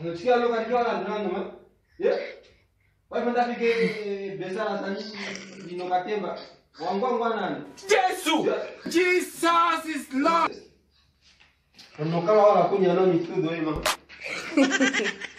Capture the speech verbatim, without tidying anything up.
Sikia lo katika la nanga. Yeah. Wai manda fike besara sani dino katemba. Wangwangwa nani? Jesus! Jesus is Lord! Onokala wala kunya no mitudo ima.